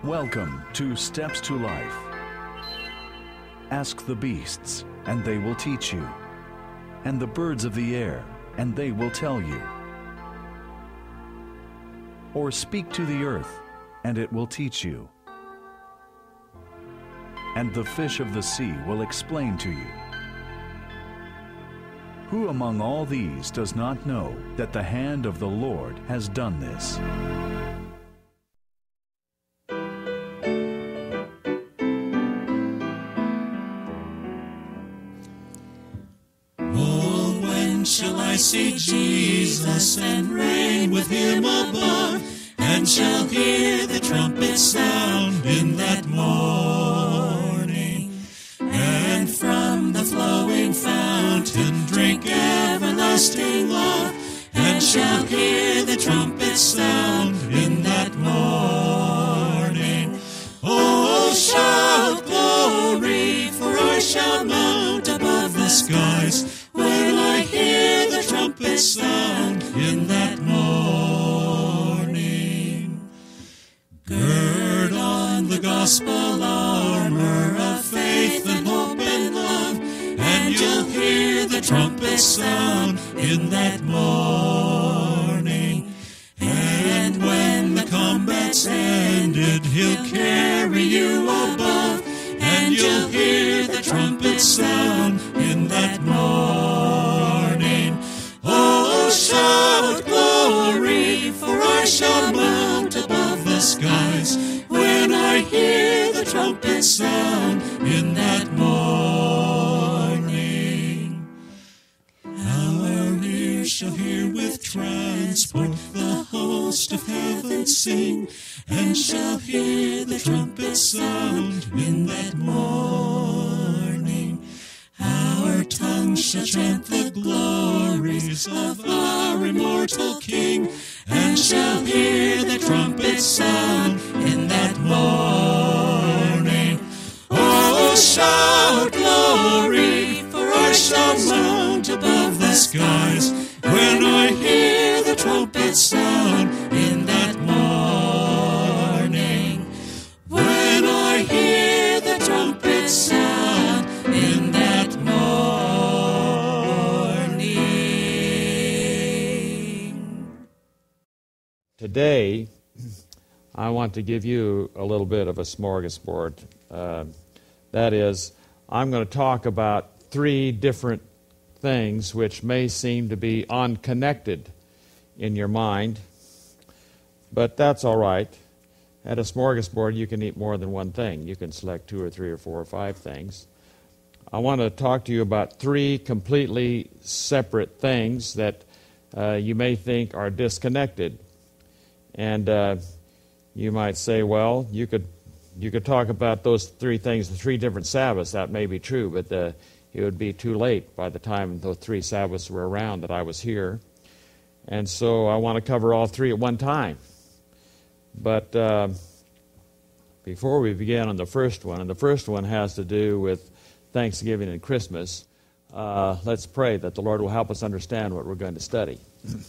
Welcome to Steps to Life. Ask the beasts, and they will teach you, and the birds of the air, and they will tell you. Or speak to the earth, and it will teach you. And the fish of the sea will explain to you. Who among all these does not know that the hand of the Lord has done this? Shall I see Jesus and reign with him above, and shall hear the trumpet sound in that morning, and from the flowing fountain drink everlasting love, and shall hear the trumpet sound in that morning. Oh, shout glory, for I shall mount above the skies, when I hear the trumpet sound in that morning. Gird on the gospel armor of faith and hope and love, and you'll hear the trumpet sound in that morning. And when the combat's ended, he'll carry you above, and you'll hear the trumpet sound in that morning. Oh, shout glory, for I shall mount above the skies, when I hear the trumpet sound in that morning. Our ears shall hear with transport the host of heaven sing, and shall hear the trumpet sound in that morning. Our tongues shall chant the glories of our immortal King, and shall hear the trumpet sound in that morning. Oh, shout glory, for I shall mount above the skies, when I hear the trumpet sound in that morning. When I hear the trumpet sound in that morning. Today, I want to give you a little bit of a smorgasbord. That is, I'm going to talk about three different things which may seem to be unconnected in your mind, but that's all right. At a smorgasbord, you can eat more than one thing. You can select 2 or 3 or 4 or 5 things. I want to talk to you about 3 completely separate things that you may think are disconnected. And you might say, well, you could talk about those 3 things, the 3 different Sabbaths. That may be true, but it would be too late by the time those 3 Sabbaths were around that I was here. And so I want to cover all 3 at one time. But before we begin on the first one, and the first one has to do with Thanksgiving and Christmas, let's pray that the Lord will help us understand what we're going to study.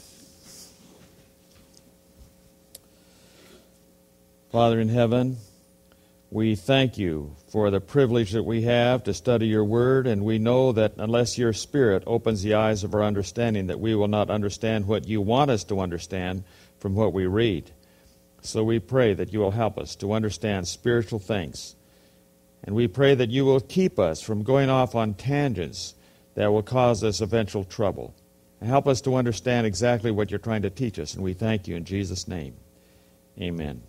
Father in heaven, we thank you for the privilege that we have to study your word, and we know that unless your Spirit opens the eyes of our understanding, that we will not understand what you want us to understand from what we read. So we pray that you will help us to understand spiritual things, and we pray that you will keep us from going off on tangents that will cause us eventual trouble. And help us to understand exactly what you're trying to teach us, and we thank you in Jesus' name. Amen.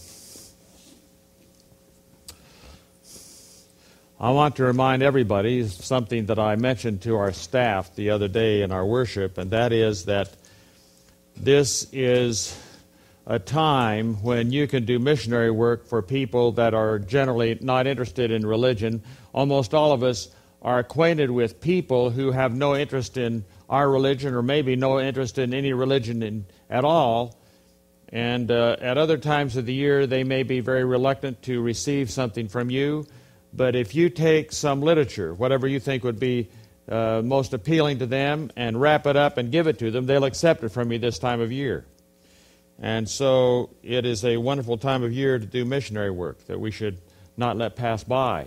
I want to remind everybody something that I mentioned to our staff the other day in our worship, and that is that this is a time when you can do missionary work for people that are generally not interested in religion. Almost all of us are acquainted with people who have no interest in our religion, or maybe no interest in any religion at all. And at other times of the year, they may be very reluctant to receive something from you. But if you take some literature, whatever you think would be most appealing to them, and wrap it up and give it to them, they'll accept it from you this time of year. And so it is a wonderful time of year to do missionary work that we should not let pass by.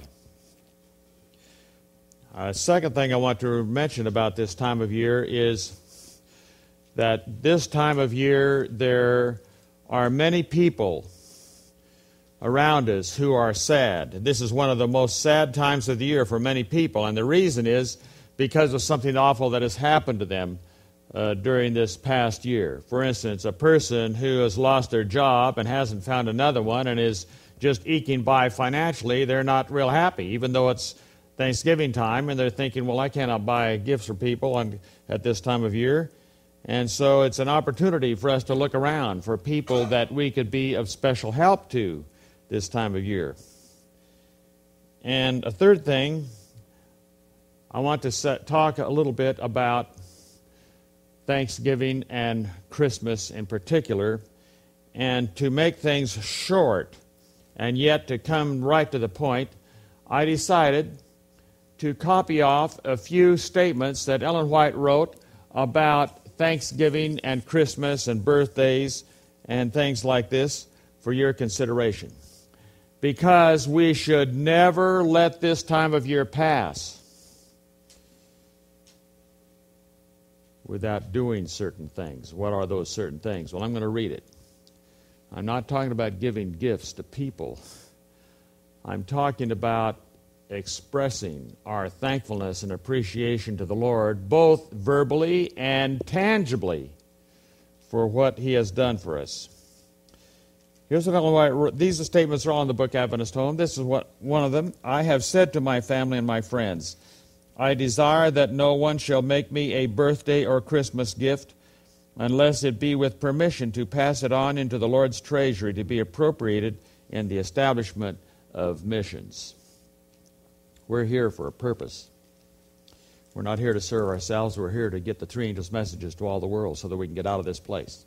Second thing I want to mention about this time of year is that this time of year there are many people around us who are sad. This is one of the most sad times of the year for many people, and the reason is because of something awful that has happened to them during this past year. For instance, a person who has lost their job and hasn't found another one and is just eking by financially, they're not real happy, even though it's Thanksgiving time, and they're thinking, well, I cannot buy gifts for people at this time of year. And so it's an opportunity for us to look around for people that we could be of special help to this time of year. And a third thing, I want to talk a little bit about Thanksgiving and Christmas in particular, and to make things short and yet to come right to the point, I decided to copy off a few statements that Ellen White wrote about Thanksgiving and Christmas and birthdays and things like this for your consideration. Because we should never let this time of year pass without doing certain things. What are those certain things? Well, I'm going to read it. I'm not talking about giving gifts to people. I'm talking about expressing our thankfulness and appreciation to the Lord, both verbally and tangibly, for what He has done for us. Here's what Ellen White wrote. These statements are all in the book Adventist Home. This is one of them. I have said to my family and my friends, I desire that no one shall make me a birthday or Christmas gift unless it be with permission to pass it on into the Lord's treasury to be appropriated in the establishment of missions. We're here for a purpose. We're not here to serve ourselves. We're here to get the three angels' messages to all the world so that we can get out of this place.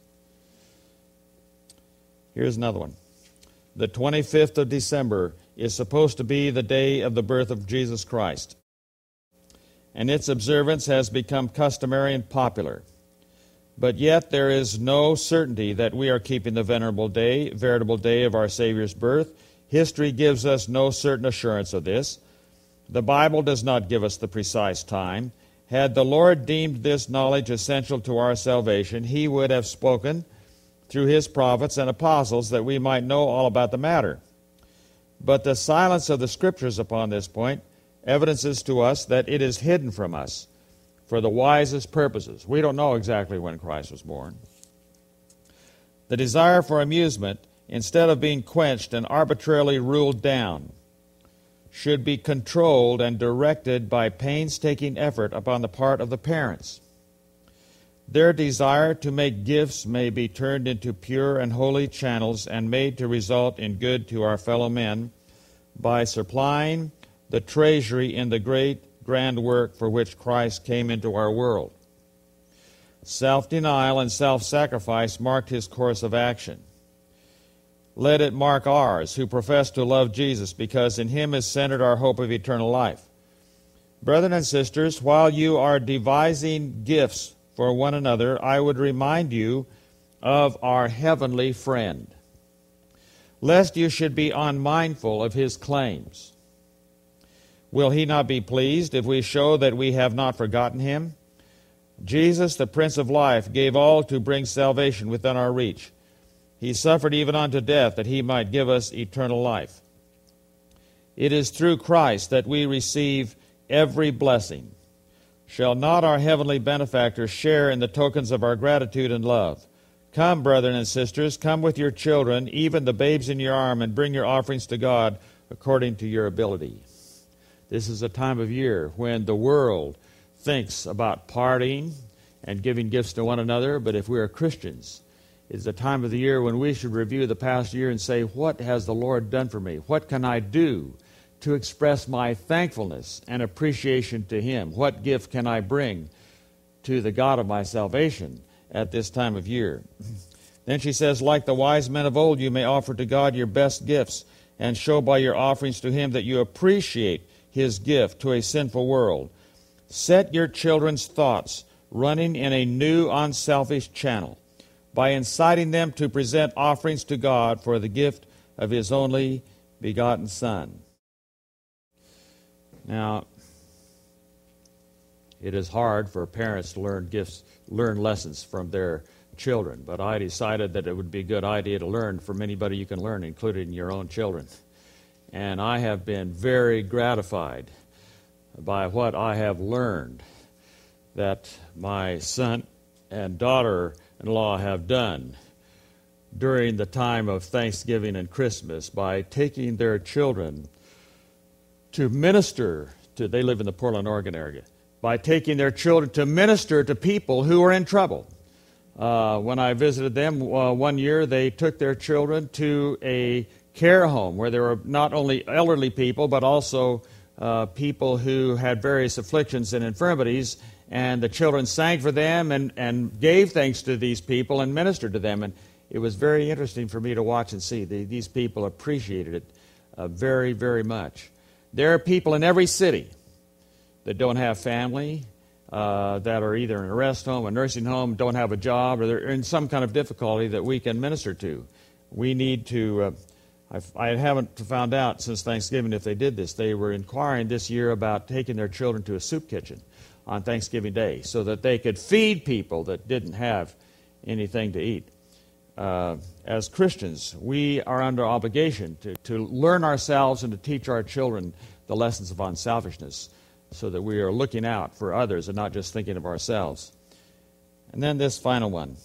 Here's another one. The 25th of December is supposed to be the day of the birth of Jesus Christ, and its observance has become customary and popular. But yet there is no certainty that we are keeping the veritable day of our Savior's birth. History gives us no certain assurance of this. The Bible does not give us the precise time. Had the Lord deemed this knowledge essential to our salvation, He would have spoken through His prophets and apostles that we might know all about the matter. But the silence of the Scriptures upon this point evidences to us that it is hidden from us for the wisest purposes. We don't know exactly when Christ was born. The desire for amusement, instead of being quenched and arbitrarily ruled down, should be controlled and directed by painstaking effort upon the part of the parents. Their desire to make gifts may be turned into pure and holy channels and made to result in good to our fellow men by supplying the treasury in the great grand work for which Christ came into our world. Self-denial and self-sacrifice marked His course of action. Let it mark ours, who profess to love Jesus, because in Him is centered our hope of eternal life. Brethren and sisters, while you are devising gifts for one another, I would remind you of our heavenly friend, lest you should be unmindful of His claims. Will He not be pleased if we show that we have not forgotten Him? Jesus, the Prince of Life, gave all to bring salvation within our reach. He suffered even unto death that He might give us eternal life. It is through Christ that we receive every blessing. Shall not our heavenly benefactor share in the tokens of our gratitude and love? Come, brethren and sisters, come with your children, even the babes in your arm, and bring your offerings to God according to your ability. This is a time of year when the world thinks about partying and giving gifts to one another, but if we are Christians, it's a time of the year when we should review the past year and say, what has the Lord done for me? What can I do to express my thankfulness and appreciation to Him? What gift can I bring to the God of my salvation at this time of year? Then she says, like the wise men of old, you may offer to God your best gifts and show by your offerings to Him that you appreciate His gift to a sinful world. Set your children's thoughts running in a new, unselfish channel. by inciting them to present offerings to God for the gift of His only begotten Son. Now, it is hard for parents to learn lessons from their children, but I decided that it would be a good idea to learn from anybody you can learn, including your own children. And I have been very gratified by what I have learned that my son and daughter-in-law have done during the time of Thanksgiving and Christmas by taking their children to minister to, they live in the Portland, Oregon area, by taking their children to minister to people who are in trouble. When I visited them one year, they took their children to a care home where there were not only elderly people, but also people who had various afflictions and infirmities, and the children sang for them and gave thanks to these people and ministered to them. And it was very interesting for me to watch and see. These people appreciated it very, very much. There are people in every city that don't have family, that are either in a rest home, a nursing home, don't have a job, or they're in some kind of difficulty that we can minister to. We need to, I haven't found out since Thanksgiving if they did this. They were inquiring this year about taking their children to a soup kitchen on Thanksgiving Day so that they could feed people that didn't have anything to eat. As Christians, we are under obligation to learn ourselves and to teach our children the lessons of unselfishness so that we are looking out for others and not just thinking of ourselves. And then this final one.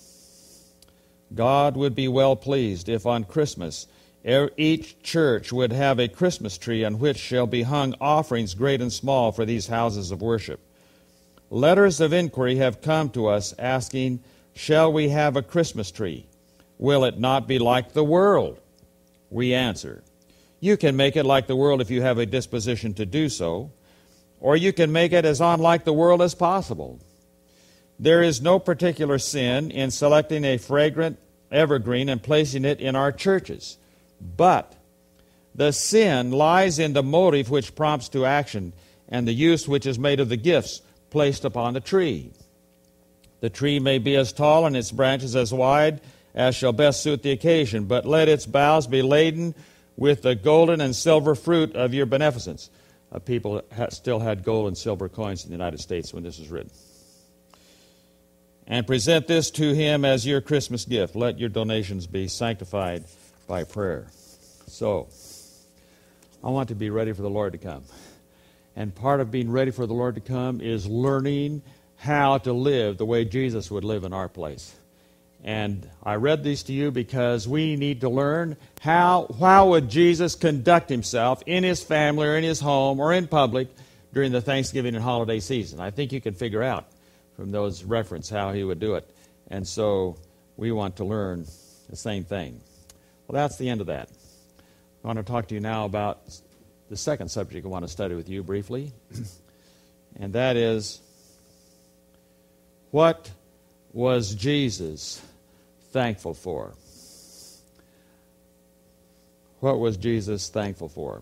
God would be well pleased if on Christmas each church would have a Christmas tree on which shall be hung offerings great and small for these houses of worship. Letters of inquiry have come to us asking, shall we have a Christmas tree? Will it not be like the world? We answer, you can make it like the world if you have a disposition to do so, or you can make it as unlike the world as possible. There is no particular sin in selecting a fragrant evergreen and placing it in our churches, but the sin lies in the motive which prompts to action and the use which is made of the gifts placed upon the tree. The tree may be as tall and its branches as wide as shall best suit the occasion, but let its boughs be laden with the golden and silver fruit of your beneficence. People still had gold and silver coins in the United States when this was written. And present this to Him as your Christmas gift. Let your donations be sanctified by prayer. So, I want to be ready for the Lord to come. And part of being ready for the Lord to come is learning how to live the way Jesus would live in our place. And I read these to you because we need to learn how would Jesus conduct Himself in His family or in His home or in public during the Thanksgiving and holiday season. I think you can figure out from those references how He would do it. And so we want to learn the same thing. Well, that's the end of that. I want to talk to you now about the second subject I want to study with you briefly. And that is, what was Jesus thankful for? What was Jesus thankful for?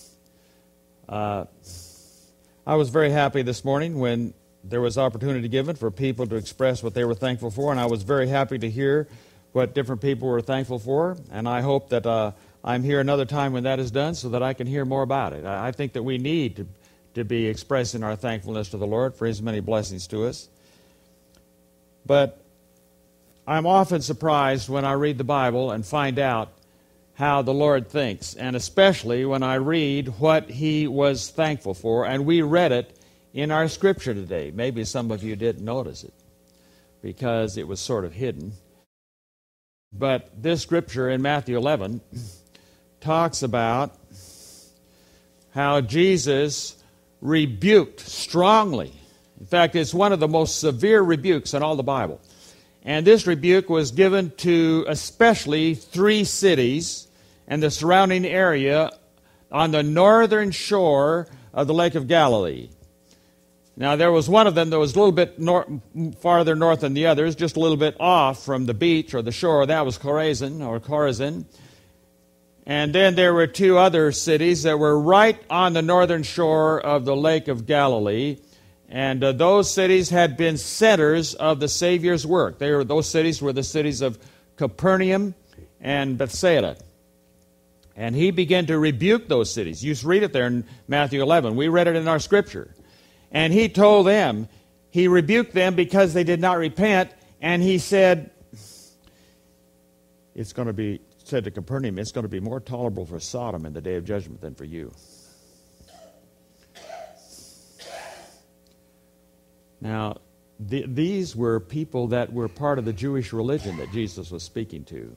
I was very happy this morning when there was opportunity given for people to express what they were thankful for, and I was very happy to hear what different people were thankful for, and I hope that I'm here another time when that is done so that I can hear more about it. I think that we need to be expressing our thankfulness to the Lord for His many blessings to us. But I'm often surprised when I read the Bible and find out how the Lord thinks, and especially when I read what He was thankful for, and we read it in our Scripture today. Maybe some of you didn't notice it because it was sort of hidden. But this Scripture in Matthew 11 talks about how Jesus rebuked strongly. In fact, it's one of the most severe rebukes in all the Bible. And this rebuke was given to especially 3 cities and the surrounding area on the northern shore of the Lake of Galilee. Now, there was one of them that was a little bit farther north than the others, just a little bit off from the beach or the shore. That was Chorazin. And then there were 2 other cities that were right on the northern shore of the Lake of Galilee. And those cities had been centers of the Savior's work. Those cities were the cities of Capernaum and Bethsaida. And he began to rebuke those cities. You read it there in Matthew 11. We read it in our scripture. And he told them, he rebuked them because they did not repent. And he said, said to Capernaum, it's going to be more tolerable for Sodom in the day of judgment than for you. Now, these were people that were part of the Jewish religion that Jesus was speaking to.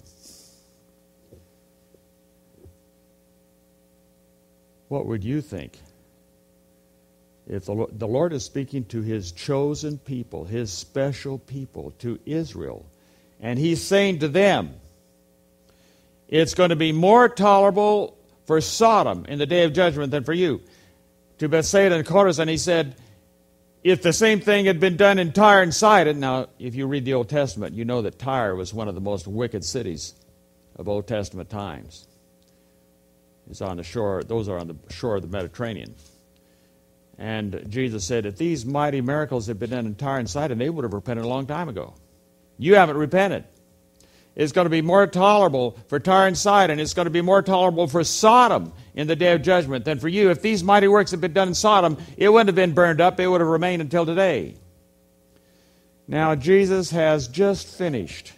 What would you think if the Lord is speaking to his chosen people, his special people, to Israel, and he's saying to them, it's going to be more tolerable for Sodom in the day of judgment than for you. To Bethsaida and Chorazin, he said, if the same thing had been done in Tyre and Sidon, now if you read the Old Testament, you know that Tyre was one of the most wicked cities of Old Testament times. It's on the shore; those are on the shore of the Mediterranean. And Jesus said, if these mighty miracles had been done in Tyre and Sidon, they would have repented a long time ago. You haven't repented. It's going to be more tolerable for Tyre and Sidon. It's going to be more tolerable for Sodom in the day of judgment than for you. If these mighty works had been done in Sodom, it wouldn't have been burned up. It would have remained until today. Now, Jesus has just finished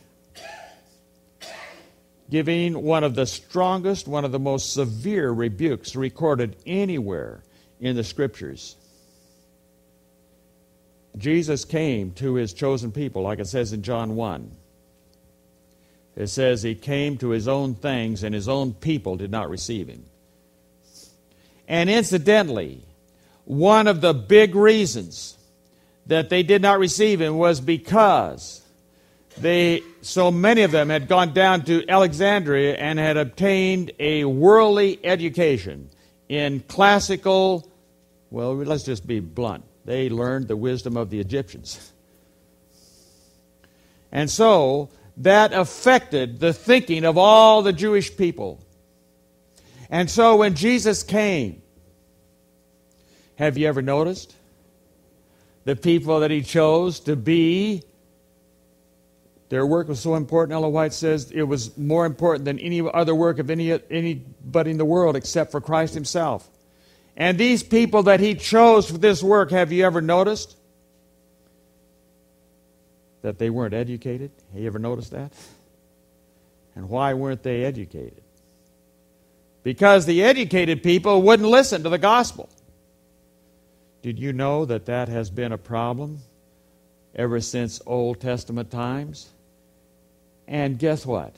giving one of the strongest, one of the most severe rebukes recorded anywhere in the Scriptures. Jesus came to his chosen people, like it says in John 1. It says he came to his own things, and his own people did not receive him. And incidentally, one of the big reasons that they did not receive him was because so many of them had gone down to Alexandria and had obtained a worldly education in classical, well, let's just be blunt. They learned the wisdom of the Egyptians. And so that affected the thinking of all the Jewish people. And so when Jesus came, have you ever noticed the people that he chose to be, their work was so important, Ellen White says it was more important than any other work of anybody in the world except for Christ himself. And these people that he chose for this work, have you ever noticed that they weren't educated? Have you ever noticed that? And why weren't they educated? Because the educated people wouldn't listen to the gospel. Did you know that that has been a problem ever since Old Testament times? And guess what?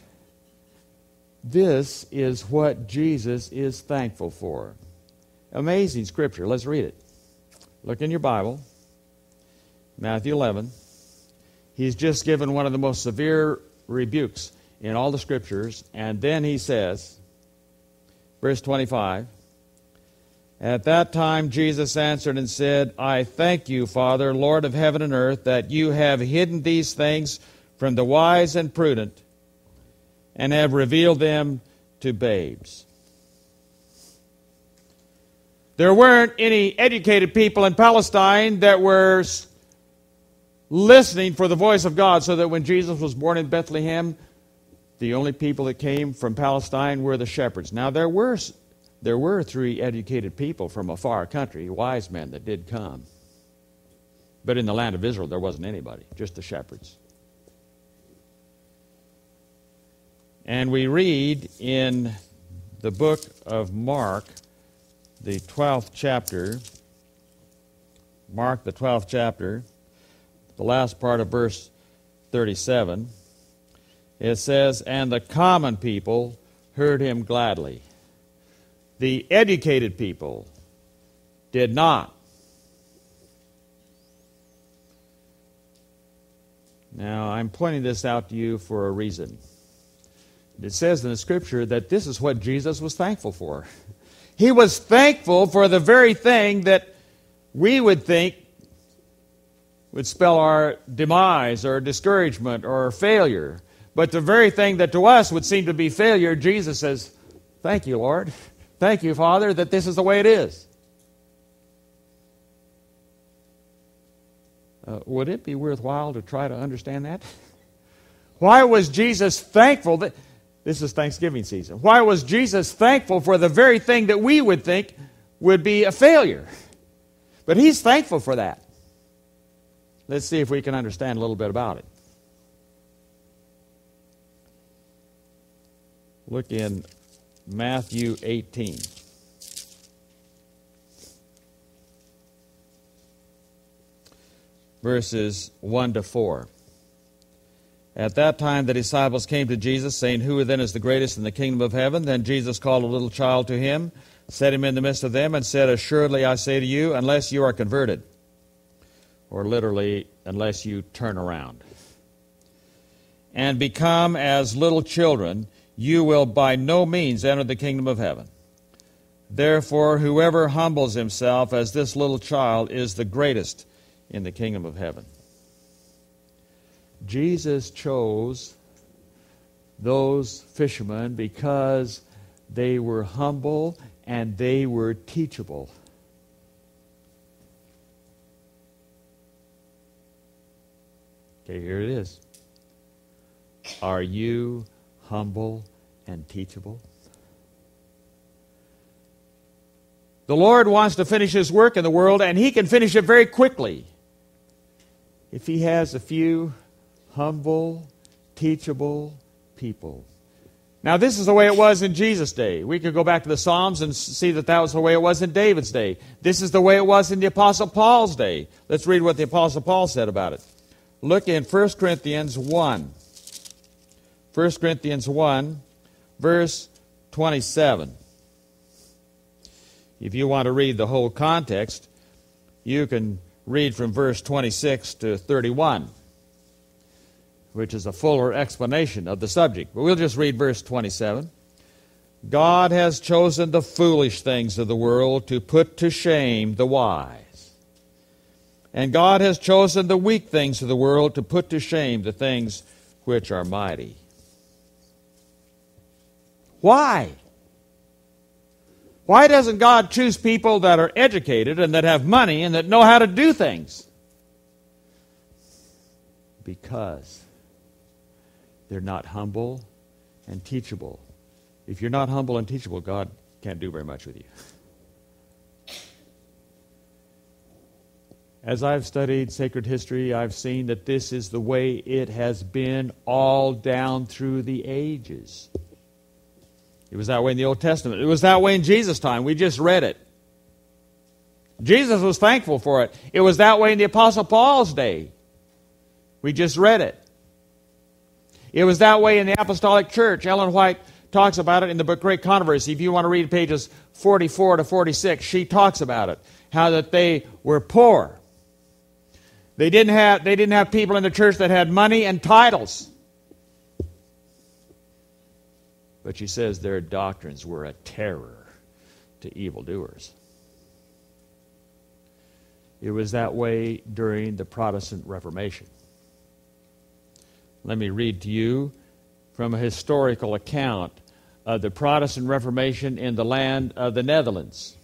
This is what Jesus is thankful for. Amazing scripture. Let's read it. Look in your Bible. Matthew 11. He's just given one of the most severe rebukes in all the scriptures. And then he says, verse 25, at that time Jesus answered and said, I thank you, Father, Lord of heaven and earth, that you have hidden these things from the wise and prudent and have revealed them to babes. There weren't any educated people in Palestine that were listening for the voice of God, so that when Jesus was born in Bethlehem, the only people that came from Palestine were the shepherds. Now there were 3 educated people from a far country, wise men that did come. But in the land of Israel there wasn't anybody, just the shepherds. And we read in the book of Mark, the 12th chapter, Mark the 12th chapter, the last part of verse 37, it says, and the common people heard him gladly. The educated people did not. Now, I'm pointing this out to you for a reason. It says in the Scripture that this is what Jesus was thankful for. He was thankful for the very thing that we would think would spell our demise or discouragement or failure. But the very thing that to us would seem to be failure, Jesus says, thank you, Lord. Thank you, Father, that this is the way it is. Would it be worthwhile to try to understand that? Why was Jesus thankful that this is Thanksgiving season? Why was Jesus thankful for the very thing that we would think would be a failure? But he's thankful for that. Let's see if we can understand a little bit about it. Look in Matthew 18. Verses 1 to 4. At that time the disciples came to Jesus, saying, Who then is the greatest in the kingdom of heaven? Then Jesus called a little child to him, set him in the midst of them, and said, Assuredly I say to you, unless you are converted, or literally, unless you turn around, and become as little children, you will by no means enter the kingdom of heaven. Therefore, whoever humbles himself as this little child is the greatest in the kingdom of heaven. Jesus chose those fishermen because they were humble and they were teachable. Okay, here it is. Are you humble and teachable? The Lord wants to finish His work in the world, and He can finish it very quickly if He has a few humble, teachable people. Now, this is the way it was in Jesus' day. We could go back to the Psalms and see that that was the way it was in David's day. This is the way it was in the Apostle Paul's day. Let's read what the Apostle Paul said about it. Look in 1 Corinthians 1. 1 Corinthians 1, verse 27. If you want to read the whole context, you can read from verse 26 to 31, which is a fuller explanation of the subject. But we'll just read verse 27. God has chosen the foolish things of the world to put to shame the wise. And God has chosen the weak things of the world to put to shame the things which are mighty. Why? Why doesn't God choose people that are educated and that have money and that know how to do things? Because they're not humble and teachable. If you're not humble and teachable, God can't do very much with you. As I've studied sacred history, I've seen that this is the way it has been all down through the ages. It was that way in the Old Testament. It was that way in Jesus' time. We just read it. Jesus was thankful for it. It was that way in the Apostle Paul's day. We just read it. It was that way in the Apostolic Church. Ellen White talks about it in the book Great Controversy. If you want to read pages 44 to 46, she talks about it. How that they were poor. They didn't have people in the church that had money and titles. But she says their doctrines were a terror to evildoers. It was that way during the Protestant Reformation. Let me read to you from a historical account of the Protestant Reformation in the land of the Netherlands.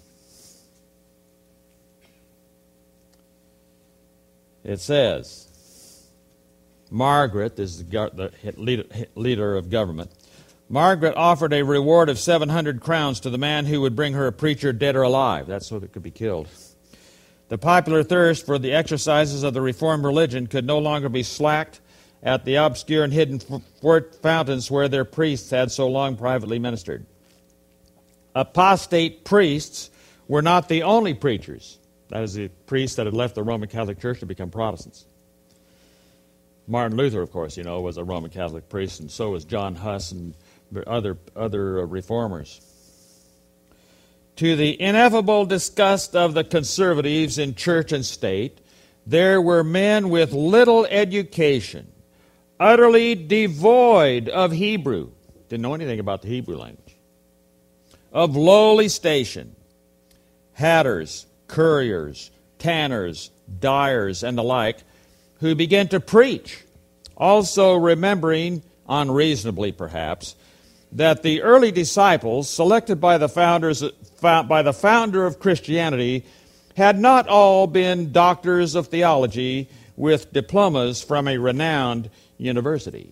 It says, Margaret, this is the leader of government, Margaret offered a reward of 700 crowns to the man who would bring her a preacher dead or alive. That's so that it could be killed. The popular thirst for the exercises of the Reformed religion could no longer be slacked at the obscure and hidden fountains where their priests had so long privately ministered. Apostate priests were not the only preachers. That is, the priests that had left the Roman Catholic Church to become Protestants. Martin Luther, of course, was a Roman Catholic priest, and so was John Huss and other reformers. To the ineffable disgust of the conservatives in church and state, there were men with little education, utterly devoid of Hebrew, didn't know anything about the Hebrew language, of lowly station, hatters, couriers, tanners, dyers, and the like, who began to preach, also remembering, unreasonably perhaps, that the early disciples, selected by the founder of Christianity, had not all been doctors of theology with diplomas from a renowned university.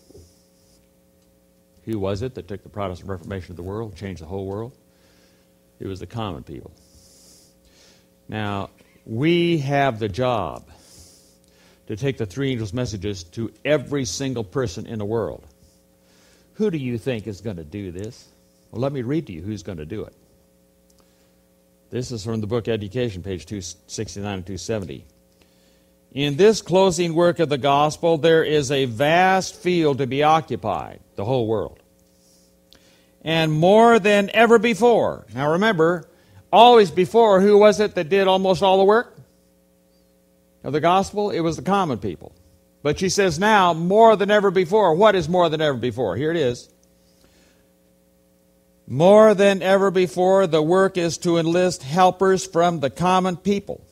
Who was it that took the Protestant Reformation of the world, changed the whole world? It was the common people. Now, we have the job to take the three angels' messages to every single person in the world. Who do you think is going to do this? Well, let me read to you who's going to do it. This is from the book Education, page 269 and 270. In this closing work of the gospel, there is a vast field to be occupied, the whole world. And more than ever before. Now remember, always before, who was it that did almost all the work of the gospel? It was the common people. But she says now, more than ever before. What is more than ever before? Here it is. More than ever before, the work is to enlist helpers from the common people.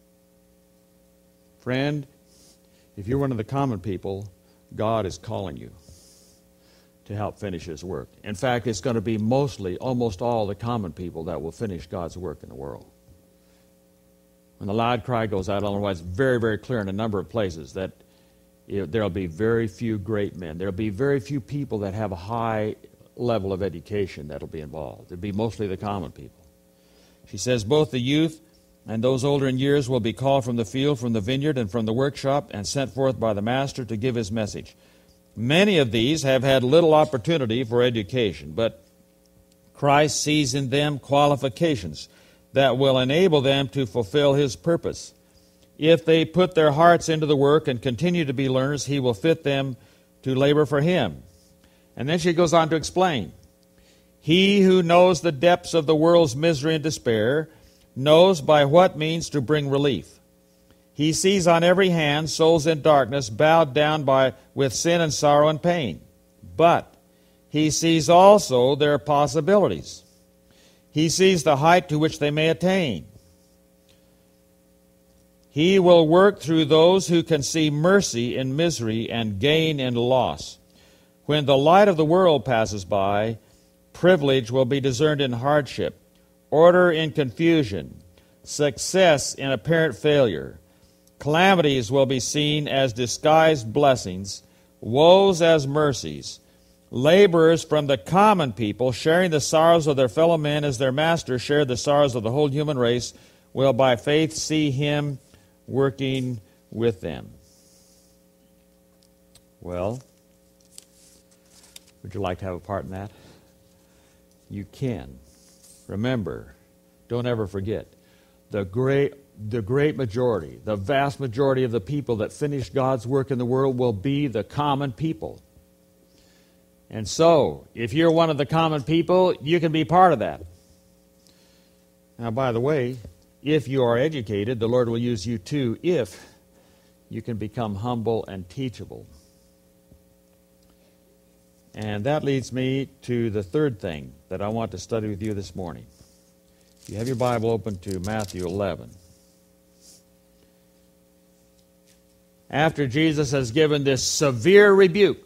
Friend, if you're one of the common people, God is calling you to help finish His work. In fact, it's going to be almost all the common people that will finish God's work in the world. When the loud cry goes out, otherwise, very, very clear in a number of places that there will be very few great men. There will be very few people that have a high level of education that will be involved. It will be mostly the common people. She says, both the youth and those older in years will be called from the field, from the vineyard, and from the workshop, and sent forth by the Master to give His message. Many of these have had little opportunity for education, but Christ sees in them qualifications that will enable them to fulfill His purpose. If they put their hearts into the work and continue to be learners, He will fit them to labor for Him. And then she goes on to explain. He who knows the depths of the world's misery and despair knows by what means to bring relief. He sees on every hand souls in darkness bowed down with sin and sorrow and pain. But He sees also their possibilities. He sees the height to which they may attain. He will work through those who can see mercy in misery and gain in loss. When the light of the world passes by, privilege will be discerned in hardship, order in confusion, success in apparent failure. Calamities will be seen as disguised blessings, woes as mercies. Laborers from the common people, sharing the sorrows of their fellow men as their Master shared the sorrows of the whole human race, will by faith see Him working with them. Well, would you like to have a part in that? You can. Remember, don't ever forget, the great majority, the vast majority of the people that finish God's work in the world will be the common people. And so, if you're one of the common people, you can be part of that. Now, by the way, if you are educated, the Lord will use you too if you can become humble and teachable. And that leads me to the third thing that I want to study with you this morning. You have your Bible open to Matthew 11. After Jesus has given this severe rebuke,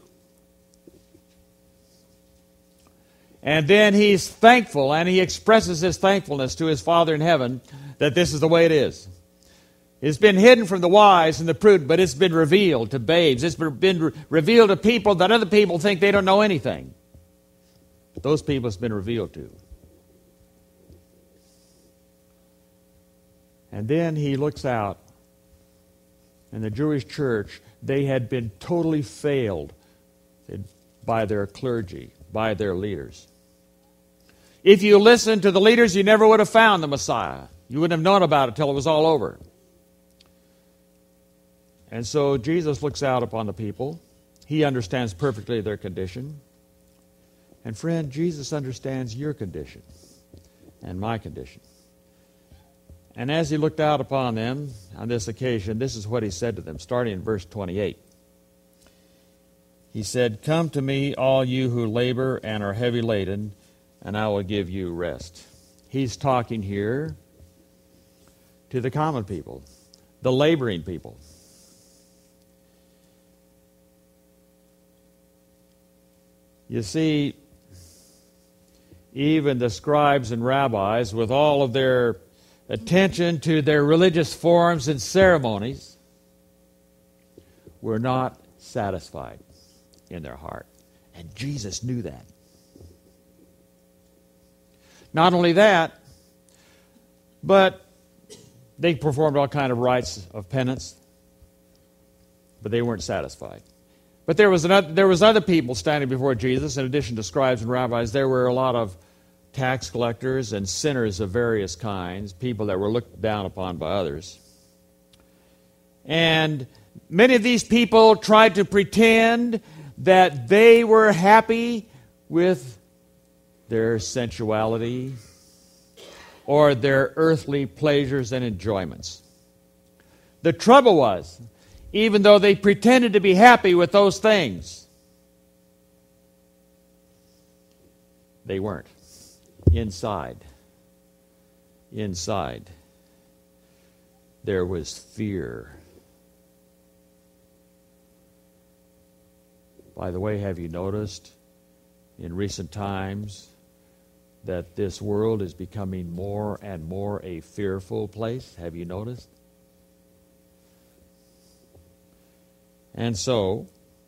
and then He's thankful, and He expresses His thankfulness to His Father in heaven that this is the way it is. It's been hidden from the wise and the prudent, but it's been revealed to babes. It's been revealed to people that other people think they don't know anything. Those people it's been revealed to. And then He looks out, and the Jewish church, they had been totally failed by their clergy, by their leaders. If you listened to the leaders, you never would have found the Messiah. You wouldn't have known about it till it was all over. And so Jesus looks out upon the people. He understands perfectly their condition. And friend, Jesus understands your condition and my condition. And as He looked out upon them on this occasion, this is what He said to them, starting in verse 28. He said, "Come to me, all you who labor and are heavy laden, and I will give you rest." He's talking here to the common people, the laboring people. You see, even the scribes and rabbis, with all of their attention to their religious forms and ceremonies, were not satisfied in their heart. And Jesus knew that. Not only that, but they performed all kind of rites of penance, but they weren't satisfied. But there was other people standing before Jesus, in addition to scribes and rabbis. There were a lot of tax collectors and sinners of various kinds, people that were looked down upon by others. And many of these people tried to pretend that they were happy with their sensuality or their earthly pleasures and enjoyments. The trouble was, even though they pretended to be happy with those things, they weren't. Inside, there was fear. By the way, have you noticed in recent times that this world is becoming more and more a fearful place? Have you noticed? And so,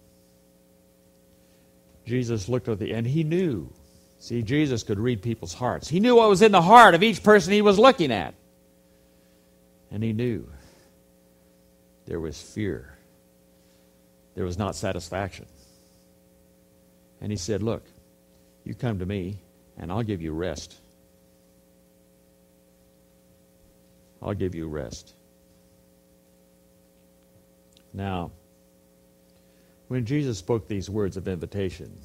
Jesus looked at and he knew. See, Jesus could read people's hearts. He knew what was in the heart of each person he was looking at. And he knew there was fear. There was not satisfaction. And he said, look, you come to me and I'll give you rest. I'll give you rest. Now, when Jesus spoke these words of invitation,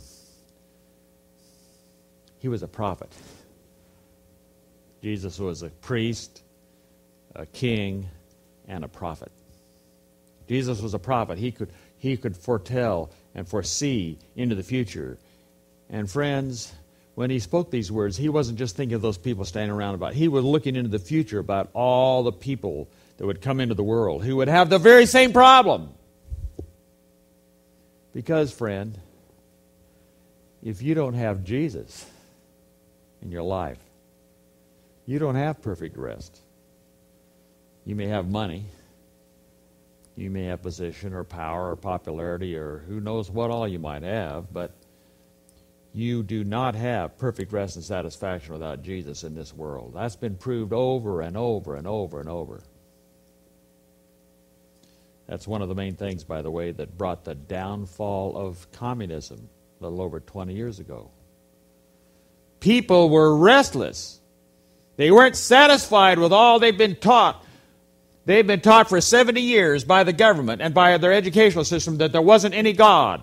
he was a prophet. Jesus was a priest, a king, and a prophet. Jesus was a prophet. He could foretell and foresee into the future. And friends, when he spoke these words, he wasn't just thinking of those people standing around about. He was looking into the future about all the people that would come into the world who would have the very same problem. Because, friend, if you don't have Jesus in your life, you don't have perfect rest. You may have money. You may have position or power or popularity or who knows what all you might have, but you do not have perfect rest and satisfaction without Jesus in this world. That's been proved over and over and over and over. That's one of the main things, by the way, that brought the downfall of communism a little over 20 years ago. People were restless. They weren't satisfied with all they've been taught. They've been taught for 70 years by the government and by their educational system that there wasn't any God.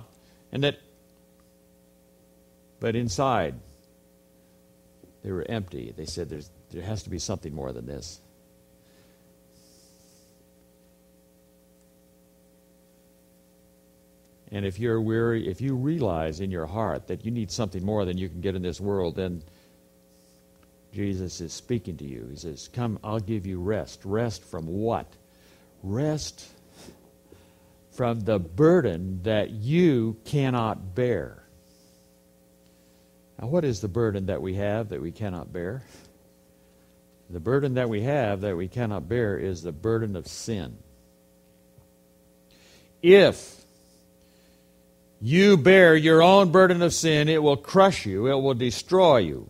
But inside, they were empty. They said there has to be something more than this. And if you're weary, if you realize in your heart that you need something more than you can get in this world, then Jesus is speaking to you. He says, come, I'll give you rest. Rest from what? Rest from the burden that you cannot bear. Now, what is the burden that we have that we cannot bear? The burden that we have that we cannot bear is the burden of sin. If you bear your own burden of sin, it will crush you, it will destroy you.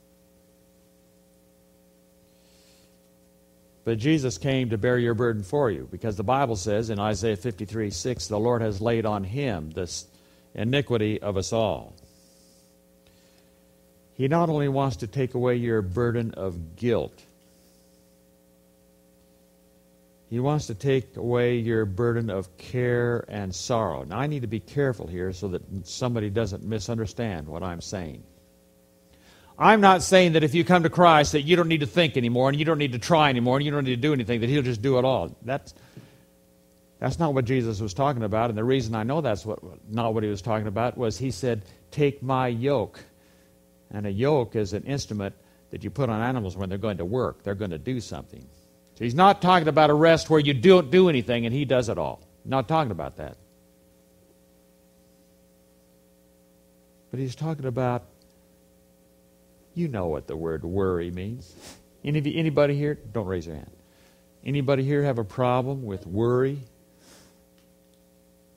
But Jesus came to bear your burden for you, because the Bible says in Isaiah 53:6, the Lord has laid on him this iniquity of us all. He not only wants to take away your burden of guilt, he wants to take away your burden of care and sorrow. Now, I need to be careful here so that somebody doesn't misunderstand what I'm saying. I'm not saying that if you come to Christ that you don't need to think anymore and you don't need to try anymore and you don't need to do anything, that he'll just do it all. That's not what Jesus was talking about, and the reason I know that's not what he was talking about was he said, take my yoke. And a yoke is an instrument that you put on animals when they're going to work. They're going to do something. So he's not talking about a rest where you don't do anything and he does it all. Not talking about that. But he's talking about, you know what the word worry means. Anybody here? Don't raise your hand. Anybody here have a problem with worry?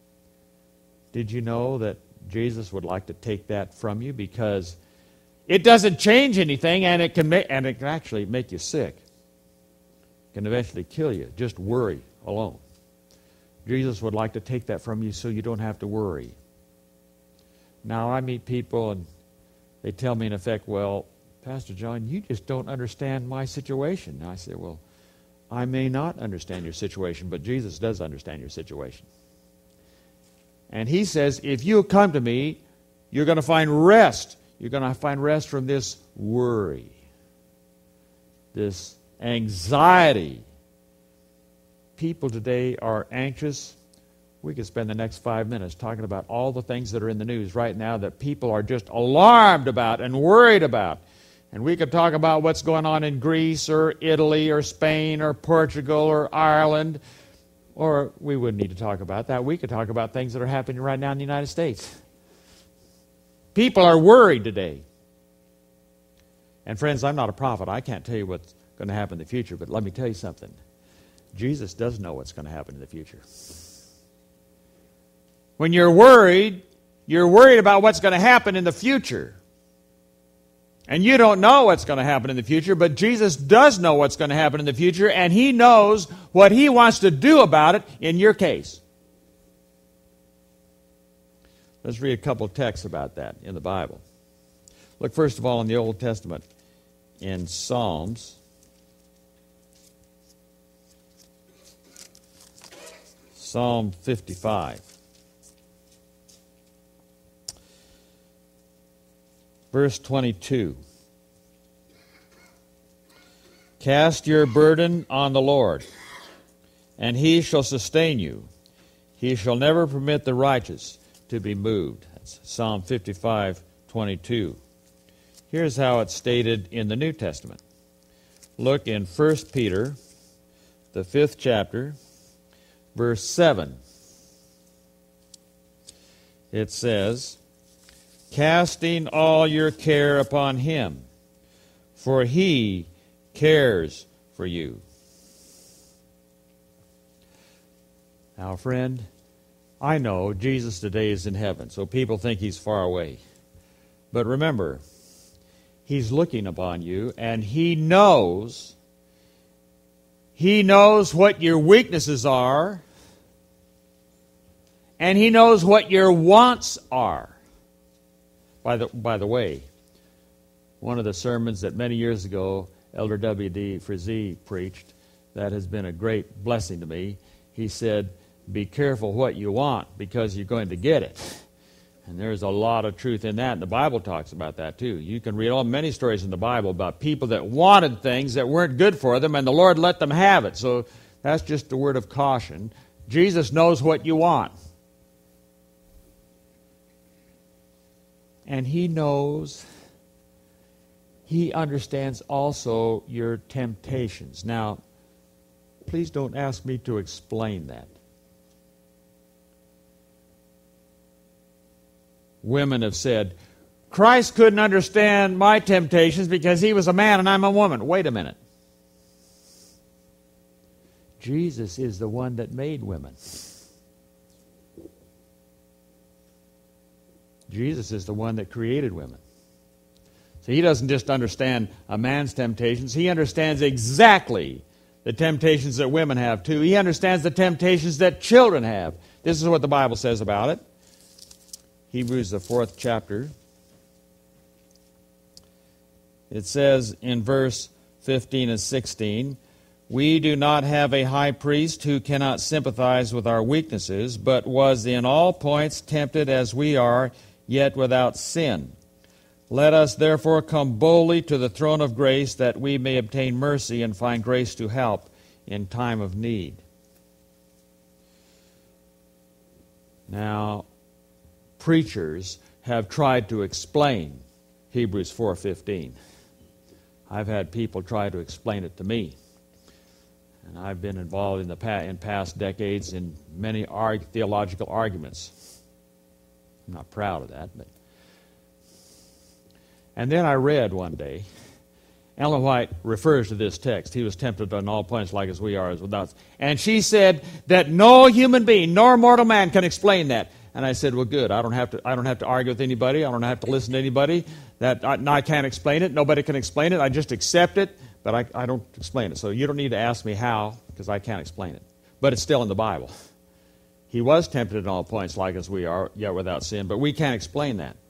Did you know that Jesus would like to take that from you? Because it doesn't change anything, and it can actually make you sick. It can eventually kill you. Just worry alone. Jesus would like to take that from you so you don't have to worry. Now, I meet people and they tell me in effect, well, Pastor John, you just don't understand my situation. And I say, well, I may not understand your situation, but Jesus does understand your situation. And he says, if you come to me, you're going to find rest. You're going to find rest from this worry, this anxiety. People today are anxious. We could spend the next 5 minutes talking about all the things that are in the news right now that people are just alarmed about and worried about. And we could talk about what's going on in Greece or Italy or Spain or Portugal or Ireland. Or we wouldn't need to talk about that. We could talk about things that are happening right now in the United States. People are worried today. And friends, I'm not a prophet. I can't tell you what's going to happen in the future. But let me tell you something. Jesus does know what's going to happen in the future. When you're worried about what's going to happen in the future. And you don't know what's going to happen in the future, but Jesus does know what's going to happen in the future, and He knows what He wants to do about it in your case. Let's read a couple of texts about that in the Bible. Look first of all in the Old Testament, in Psalms. Psalm 55. Verse 22. Cast your burden on the Lord, and He shall sustain you. He shall never permit the righteous to be moved. That's Psalm 55:22. Here's how it's stated in the New Testament. Look in 1 Peter, the 5th chapter, verse 7. It says, casting all your care upon Him, for He cares for you. Now, friend, I know Jesus today is in heaven, so people think He's far away. But remember, He's looking upon you, and He knows what your weaknesses are, and He knows what your wants are. By the way, one of the sermons that many years ago Elder W.D. Frazee preached that has been a great blessing to me, he said, be careful what you want because you're going to get it. And there's a lot of truth in that, and the Bible talks about that too. You can read many stories in the Bible about people that wanted things that weren't good for them, and the Lord let them have it. So that's just a word of caution. Jesus knows what you want. And He knows, He understands also your temptations. Now, please don't ask me to explain that. Women have said, Christ couldn't understand my temptations because He was a man and I'm a woman. Wait a minute. Jesus is the one that made women. Jesus is the one that created women. So He doesn't just understand a man's temptations. He understands exactly the temptations that women have too. He understands the temptations that children have. This is what the Bible says about it. Hebrews, the 4th chapter. It says in verse 15 and 16, we do not have a high priest who cannot sympathize with our weaknesses, but was in all points tempted as we are, yet without sin. Let us therefore come boldly to the throne of grace, that we may obtain mercy and find grace to help in time of need. Now, preachers have tried to explain Hebrews 4:15. I've had people try to explain it to me. And I've been involved in past decades in many theological arguments. I'm not proud of that, but... And then I read one day, Ellen White refers to this text, He was tempted on all points like as we are, as without. And she said that no human being, nor mortal man, can explain that. And I said, well, good. I don't have to argue with anybody. I don't have to listen to anybody. I can't explain it. Nobody can explain it. I just accept it, but I don't explain it. So you don't need to ask me how, because I can't explain it. But it's still in the Bible. He was tempted in all points like as we are, yet without sin. But we can't explain that.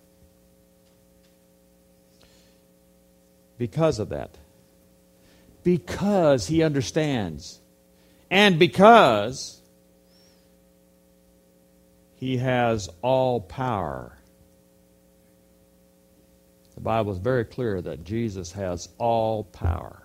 Because of that. Because he understands. And because he has all power. The Bible is very clear that Jesus has all power.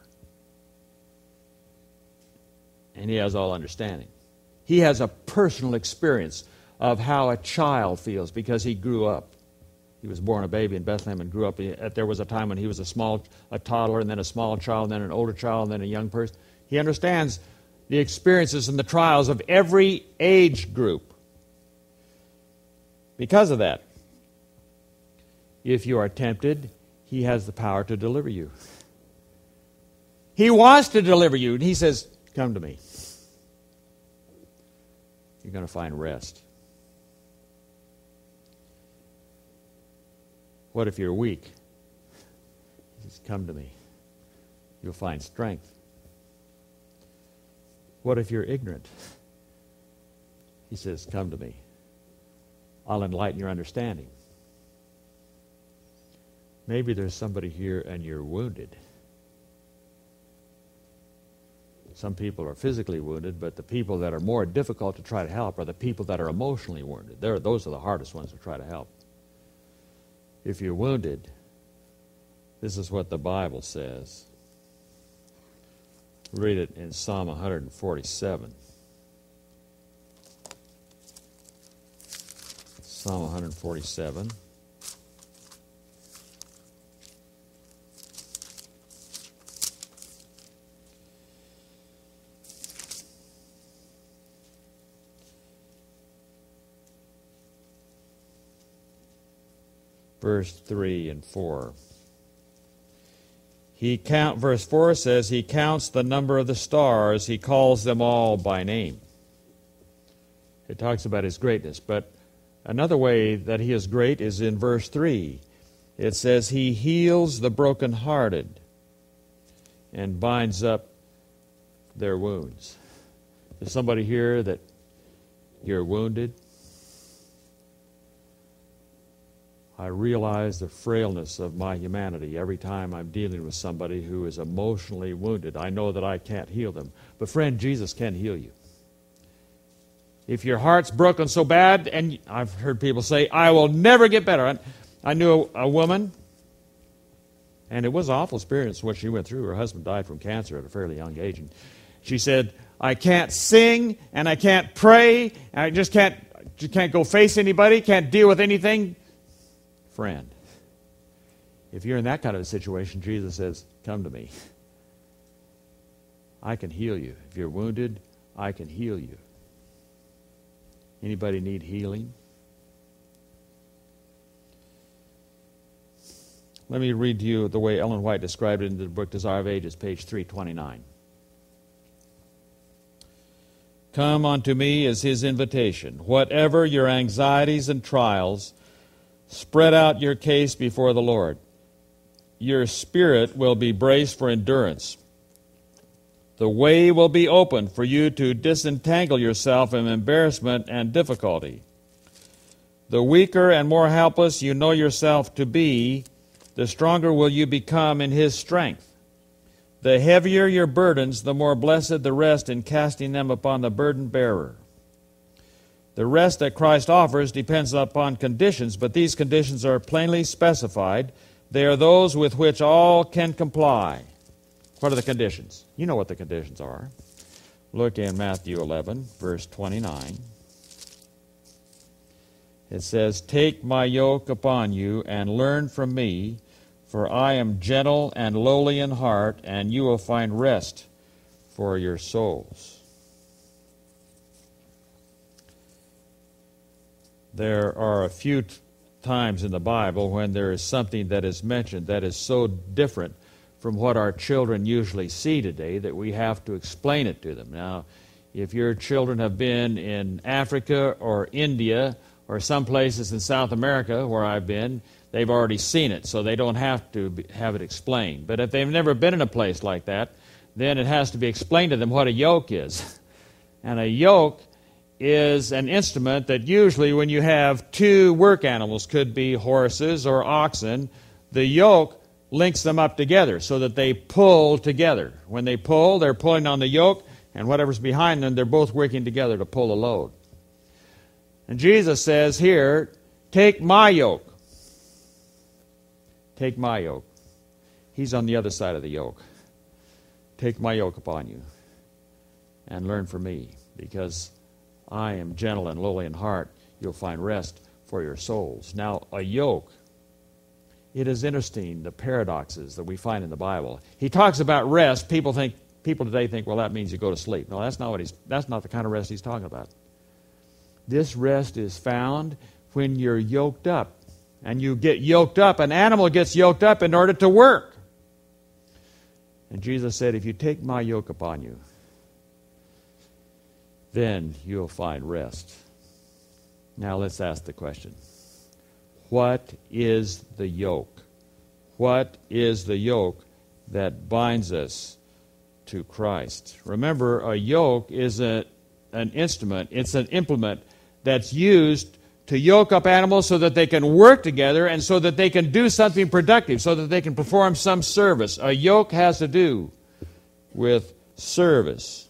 And he has all understanding. He has a personal experience of how a child feels because he grew up. He was born a baby in Bethlehem and grew up. There was a time when he was a toddler, and then a small child, and then an older child, and then a young person. He understands the experiences and the trials of every age group. Because of that, if you are tempted, he has the power to deliver you. He wants to deliver you, and he says, come to me. You're going to find rest. What if you're weak? He says, come to me. You'll find strength. What if you're ignorant? He says, come to me. I'll enlighten your understanding. Maybe there's somebody here and you're wounded. Some people are physically wounded, but the people that are more difficult to try to help are the people that are emotionally wounded. Those are the hardest ones to try to help. If you're wounded, this is what the Bible says. Read it in Psalm 147. Psalm 147. Verse 3 and 4. Verse 4 says, he counts the number of the stars, he calls them all by name. It talks about his greatness, but another way that he is great is in verse 3. It says, he heals the brokenhearted and binds up their wounds. Is somebody here that you're wounded? I realize the frailness of my humanity every time I'm dealing with somebody who is emotionally wounded. I know that I can't heal them. But friend, Jesus can heal you. If your heart's broken so bad, and I've heard people say, I will never get better. I knew a woman, and it was an awful experience what she went through. Her husband died from cancer at a fairly young age. And she said, I can't sing, and I can't pray, and I just can't go face anybody, can't deal with anything. Friend, if you're in that kind of a situation, Jesus says, come to me. I can heal you. If you're wounded, I can heal you. Anybody need healing? Let me read to you the way Ellen White described it in the book Desire of Ages, page 329. Come unto me is his invitation. Whatever your anxieties and trials, spread out your case before the Lord. Your spirit will be braced for endurance. The way will be open for you to disentangle yourself from embarrassment and difficulty. The weaker and more helpless you know yourself to be, the stronger will you become in his strength. The heavier your burdens, the more blessed the rest in casting them upon the burden bearer. The rest that Christ offers depends upon conditions, but these conditions are plainly specified. They are those with which all can comply. What are the conditions? You know what the conditions are. Look in Matthew 11, verse 29. It says, take my yoke upon you and learn from me, for I am gentle and lowly in heart, and you will find rest for your souls. There are a few times in the Bible when there is something that is mentioned that is so different from what our children usually see today that we have to explain it to them. Now, if your children have been in Africa or India or some places in South America where I've been, they've already seen it, so they don't have to have it explained. But if they've never been in a place like that, then it has to be explained to them what a yoke is. And a yoke is an instrument that usually when you have two work animals, could be horses or oxen, the yoke links them up together so that they pull together. When they pull, they're pulling on the yoke, and whatever's behind them, they're both working together to pull a load. And Jesus says here, take my yoke. Take my yoke. He's on the other side of the yoke. Take my yoke upon you and learn from me, because I am gentle and lowly in heart. You'll find rest for your souls. Now, a yoke, it is interesting, the paradoxes that we find in the Bible. He talks about rest. People today think, well, that means you go to sleep. No, that's not the kind of rest he's talking about. This rest is found when you're yoked up. And you get yoked up. An animal gets yoked up in order to work. And Jesus said, if you take my yoke upon you, then you'll find rest. Now let's ask the question. What is the yoke? What is the yoke that binds us to Christ? Remember, a yoke is an instrument. It's an implement that's used to yoke up animals so that they can work together and so that they can do something productive, so that they can perform some service. A yoke has to do with service.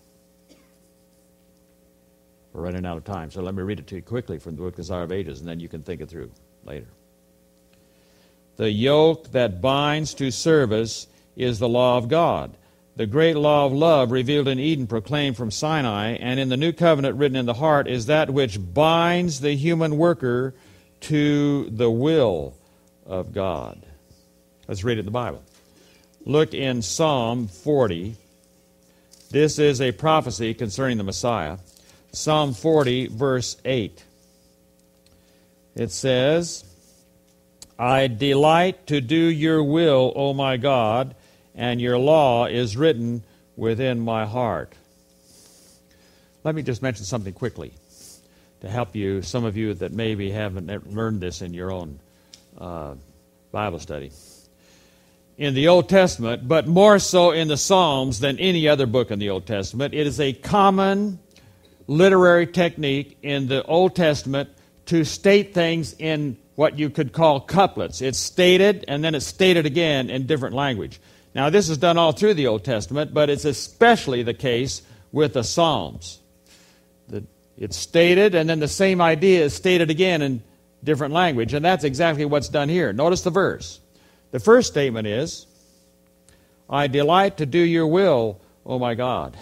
We're running out of time, so let me read it to you quickly from the book Desire of Ages, and then you can think it through later. The yoke that binds to service is the law of God. The great law of love revealed in Eden, proclaimed from Sinai, and in the new covenant written in the heart, is that which binds the human worker to the will of God. Let's read it in the Bible. Look in Psalm 40. This is a prophecy concerning the Messiah. Psalm 40, verse 8. It says, I delight to do your will, O my God, and your law is written within my heart. Let me just mention something quickly to help you, some of you that maybe haven't learned this in your own Bible study. In the Old Testament, but more so in the Psalms than any other book in the Old Testament, it is a common literary technique in the Old Testament to state things in what you could call couplets. It's stated, and then it's stated again in different language. Now, this is done all through the Old Testament, but it's especially the case with the Psalms. It's stated, and then the same idea is stated again in different language, and that's exactly what's done here. Notice the verse. The first statement is, I delight to do your will, O my God.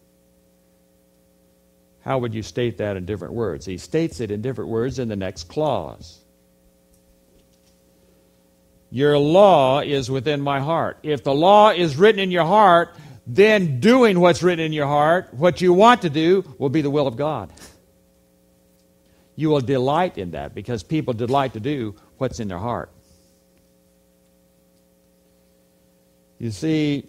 How would you state that in different words? He states it in different words in the next clause. Your law is within my heart. If the law is written in your heart, then doing what's written in your heart, what you want to do, will be the will of God. You will delight in that because people delight to do what's in their heart. You see,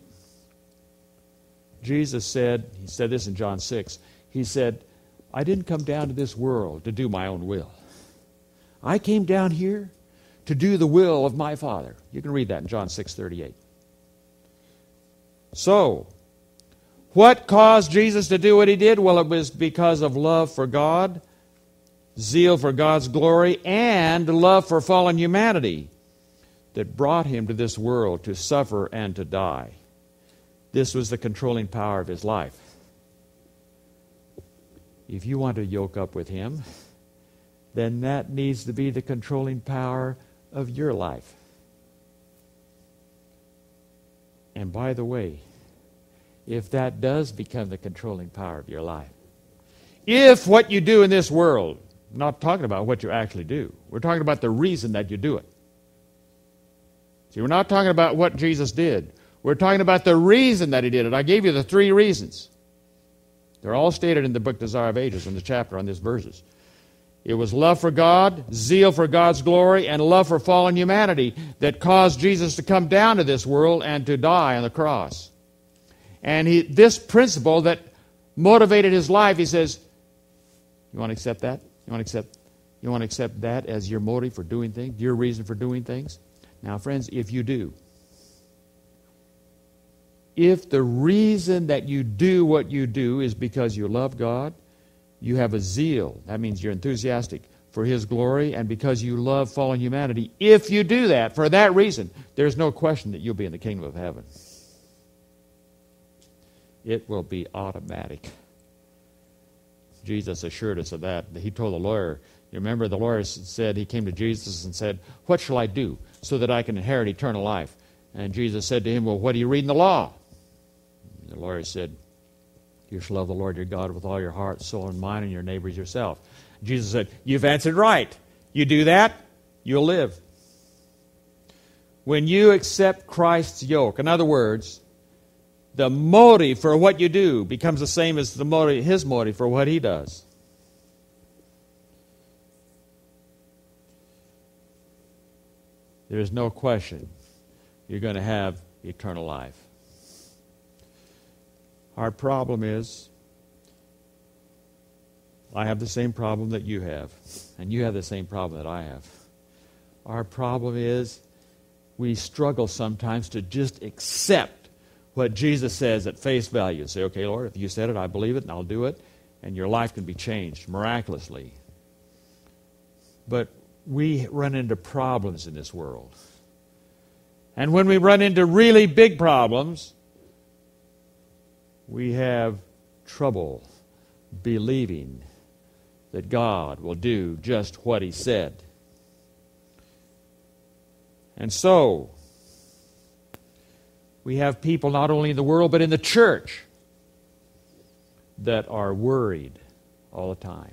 Jesus said, he said this in John 6, he said, I didn't come down to this world to do my own will. I came down here to do the will of my Father. You can read that in John 6:38. So, what caused Jesus to do what he did? Well, it was because of love for God, zeal for God's glory, and love for fallen humanity that brought him to this world to suffer and to die. This was the controlling power of his life. If you want to yoke up with him, then that needs to be the controlling power of your life. And by the way, if that does become the controlling power of your life, if what you do in this world, I'm not talking about what you actually do, we're talking about the reason that you do it. See, we're not talking about what Jesus did. We're talking about the reason that he did it. I gave you the 3 reasons. They're all stated in the book Desire of Ages, in the chapter on these verses. It was love for God, zeal for God's glory, and love for fallen humanity that caused Jesus to come down to this world and to die on the cross. And this principle that motivated his life, he says, you want to accept that? You want to accept? You want to accept that as your motive for doing things, your reason for doing things? Now, friends, if you do, if the reason that you do what you do is because you love God, you have a zeal, that means you're enthusiastic for His glory, and because you love fallen humanity, if you do that for that reason, there's no question that you'll be in the kingdom of heaven. It will be automatic. Jesus assured us of that. He told the lawyer, you remember the lawyer said, he came to Jesus and said, what shall I do so that I can inherit eternal life? And Jesus said to him, well, what do you read in the law? And the lawyer said, you shall love the Lord your God with all your heart, soul, and mind, and your neighbor as yourself. Jesus said, you've answered right. You do that, you'll live. When you accept Christ's yoke, in other words, the motive for what you do becomes the same as the motive, His motive for what He does. There's no question you're going to have eternal life. Our problem is, I have the same problem that you have, and you have the same problem that I have. Our problem is we struggle sometimes to just accept what Jesus says at face value. Say, okay, Lord, if you said it, I believe it, and I'll do it, and your life can be changed miraculously. But we run into problems in this world. And when we run into really big problems, we have trouble believing that God will do just what He said. And so, we have people not only in the world but in the church that are worried all the time.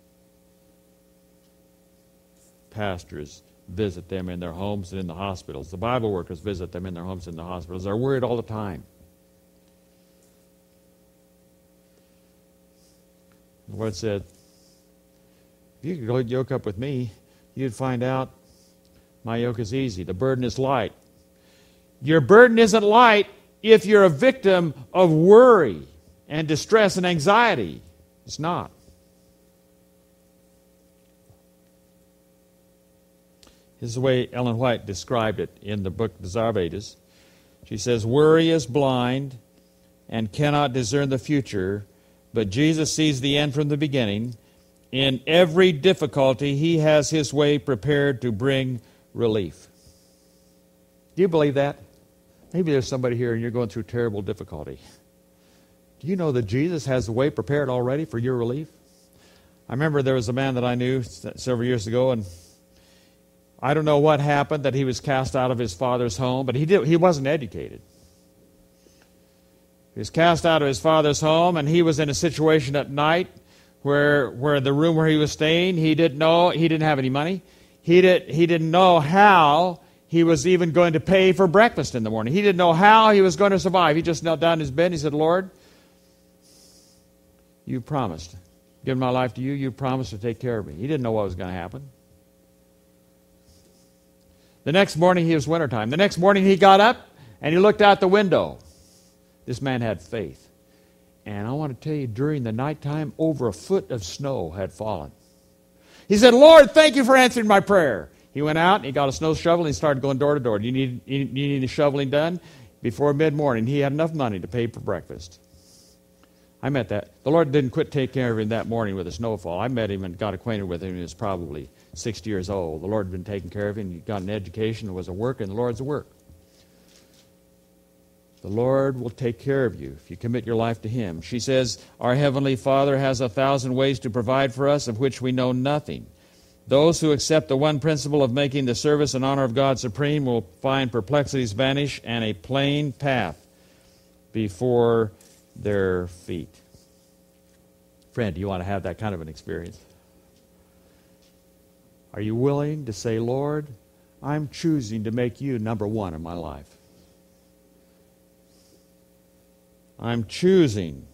Pastors visit them in their homes and in the hospitals. The Bible workers visit them in their homes and in the hospitals. They're worried all the time. The Lord said, if you could go yoke up with me, you'd find out my yoke is easy. The burden is light. Your burden isn't light if you're a victim of worry and distress and anxiety. It's not. This is the way Ellen White described it in the book Desire of Ages. She says, worry is blind and cannot discern the future, but Jesus sees the end from the beginning. In every difficulty, He has His way prepared to bring relief. Do you believe that? Maybe there's somebody here and you're going through terrible difficulty. Do you know that Jesus has the way prepared already for your relief? I remember there was a man that I knew several years ago, and I don't know what happened, that he was cast out of his father's home, but he wasn't educated. He was cast out of his father's home, and he was in a situation at night where the room where he was staying, he didn't have any money. He didn't know how he was even going to pay for breakfast in the morning. He didn't know how he was going to survive. He just knelt down in his bed and he said, Lord, you promised. Giving my life to you, you promised to take care of me. He didn't know what was going to happen. The next morning, it was wintertime. The next morning, he got up and he looked out the window. This man had faith. And I want to tell you, during the nighttime, over a foot of snow had fallen. He said, Lord, thank you for answering my prayer. He went out and he got a snow shovel and he started going door to door. Do you need any shoveling done? Before mid-morning, he had enough money to pay for breakfast. I met that. The Lord didn't quit taking care of him that morning with a snowfall. I met him and got acquainted with him when he was probably 60 years old. The Lord had been taking care of him. He got an education. It was a work, and the Lord's a work. The Lord will take care of you if you commit your life to Him. She says, our Heavenly Father has 1,000 ways to provide for us of which we know nothing. Those who accept the one principle of making the service and honor of God supreme will find perplexities vanish and a plain path before their feet. Friend, do you want to have that kind of an experience? Are you willing to say, Lord, I'm choosing to make you number one in my life? I'm choosing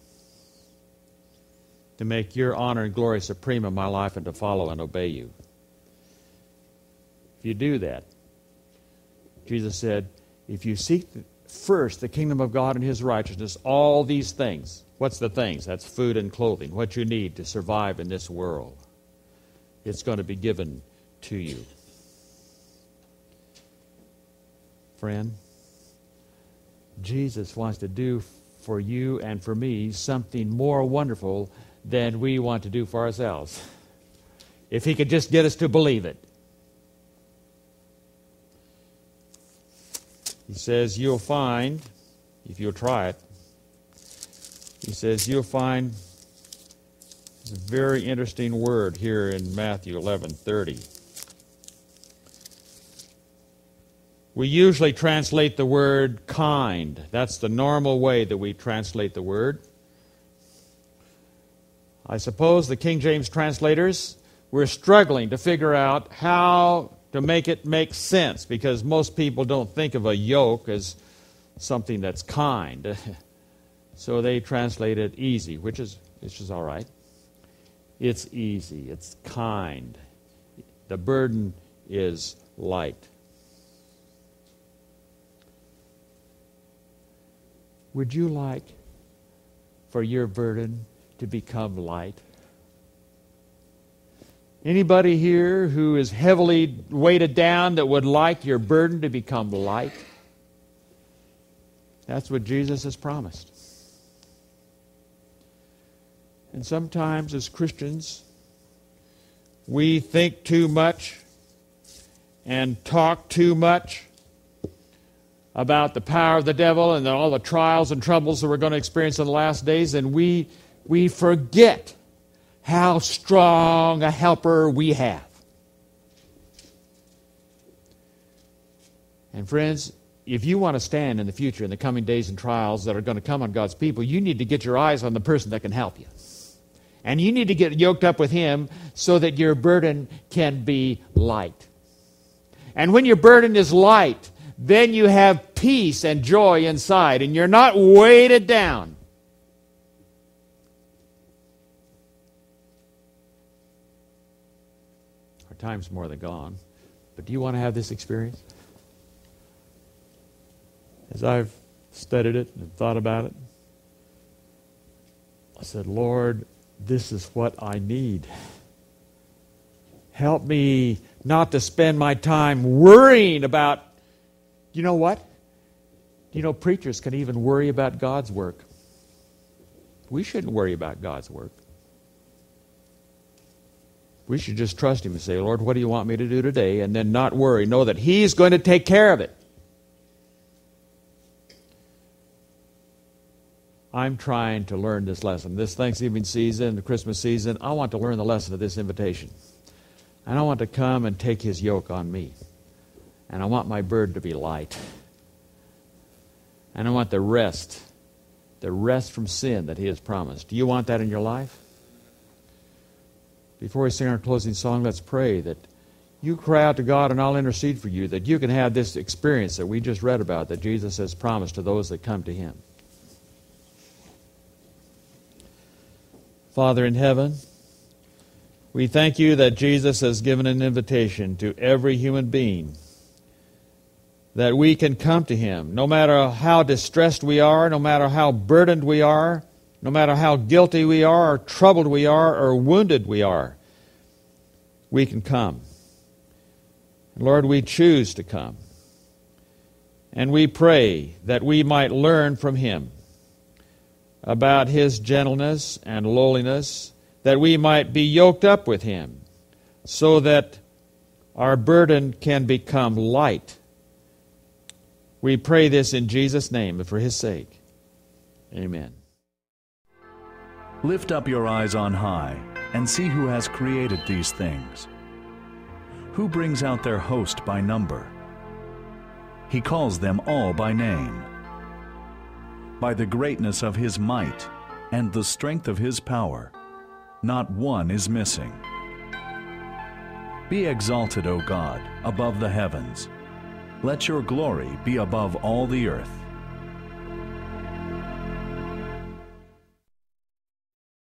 to make your honor and glory supreme in my life and to follow and obey you. If you do that, Jesus said, if you seek first the kingdom of God and His righteousness, all these things, what's the things? That's food and clothing, what you need to survive in this world. it's going to be given to you. Friend, Jesus wants to do for you and for me something more wonderful than we want to do for ourselves. If he could just get us to believe it. He says you'll find, if you'll try it, he says you'll find a very interesting word here in Matthew 11:30. We usually translate the word kind. That's the normal way that we translate the word. I suppose the King James translators were struggling to figure out how to make it make sense, because most people don't think of a yoke as something that's kind. So they translate it easy, which is all right. It's easy. It's kind. The burden is light. Would you like for your burden to become light? Anybody here who is heavily weighted down that would like your burden to become light? That's what Jesus has promised. And sometimes as Christians, we think too much and talk too much about the power of the devil and all the trials and troubles that we're going to experience in the last days, and we forget how strong a helper we have. And friends, if you want to stand in the future in the coming days and trials that are going to come on God's people, you need to get your eyes on the person that can help you. And you need to get yoked up with him so that your burden can be light. And when your burden is light, then you have peace and joy inside, and you're not weighted down. Our time's more than gone, but do you want to have this experience? As I've studied it and thought about it, I said, Lord, this is what I need. Help me not to spend my time worrying about, you know what? You know, preachers can even worry about God's work. We shouldn't worry about God's work. We should just trust him and say, Lord, what do you want me to do today? And then not worry. Know that he's going to take care of it. I'm trying to learn this lesson. This Thanksgiving season, the Christmas season, I want to learn the lesson of this invitation. And I want to come and take his yoke on me. And I want my burden to be light. And I want the rest from sin that he has promised. Do you want that in your life? Before we sing our closing song, let's pray that you cry out to God and I'll intercede for you, that you can have this experience that we just read about, that Jesus has promised to those that come to him. Father in heaven, we thank you that Jesus has given an invitation to every human being that we can come to him, no matter how distressed we are, no matter how burdened we are, no matter how guilty we are, or troubled we are, or wounded we are, we can come. Lord, we choose to come. And we pray that we might learn from him about his gentleness and lowliness, that we might be yoked up with him, so that our burden can become light. We pray this in Jesus' name and for his sake. Amen. Lift up your eyes on high and see who has created these things. Who brings out their host by number? He calls them all by name. By the greatness of his might and the strength of his power, not one is missing. Be exalted, O God, above the heavens. Let your glory be above all the earth.